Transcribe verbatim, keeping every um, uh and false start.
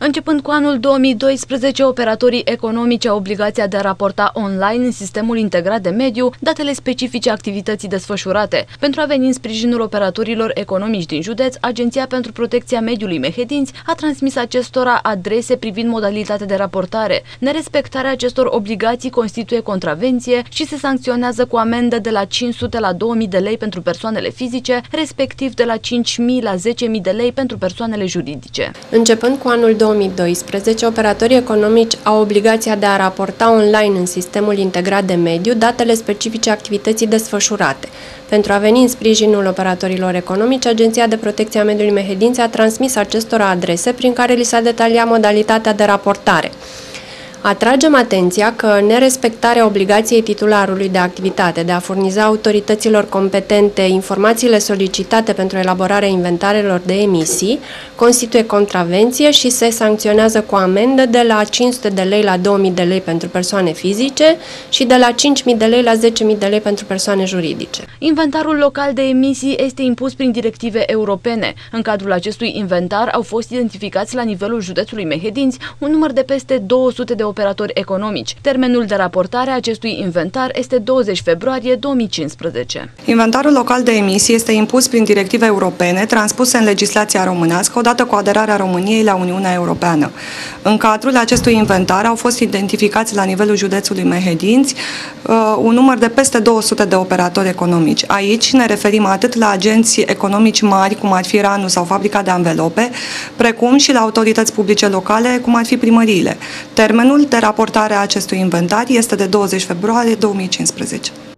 Începând cu anul două mii doisprezece, operatorii economici au obligația de a raporta online în sistemul integrat de mediu datele specifice activității desfășurate. Pentru a veni în sprijinul operatorilor economici din județ, Agenția pentru Protecția Mediului Mehedinți a transmis acestora adrese privind modalitatea de raportare. Nerespectarea acestor obligații constituie contravenție și se sancționează cu amendă de la cinci sute la două mii de lei pentru persoanele fizice, respectiv de la cinci mii la zece mii de lei pentru persoanele juridice. Începând cu anul două mii doisprezece, operatorii economici au obligația de a raporta online în sistemul integrat de mediu datele specifice activității desfășurate. Pentru a veni în sprijinul operatorilor economici, Agenția de Protecție a Mediului Mehedinți a transmis acestora adrese prin care li s-a detaliat modalitatea de raportare. Atragem atenția că nerespectarea obligației titularului de activitate de a furniza autorităților competente informațiile solicitate pentru elaborarea inventarelor de emisii constituie contravenție și se sancționează cu amendă de la cinci sute de lei la două mii de lei pentru persoane fizice și de la cinci mii de lei la zece mii de lei pentru persoane juridice. Inventarul local de emisii este impus prin directive europene. În cadrul acestui inventar au fost identificați la nivelul județului Mehedinți un număr de peste două sute de operatori economici. Termenul de raportare a acestui inventar este douăzeci februarie două mii cincisprezece. Inventarul local de emisii este impus prin directive europene transpuse în legislația românească odată cu aderarea României la Uniunea Europeană. În cadrul acestui inventar au fost identificați la nivelul județului Mehedinți uh, un număr de peste două sute de operatori economici. Aici ne referim atât la agenții economici mari, cum ar fi Ranu sau Fabrica de Anvelope, precum și la autorități publice locale, cum ar fi primăriile. Termenul de raportare a acestui inventar este de douăzeci februarie două mii cincisprezece.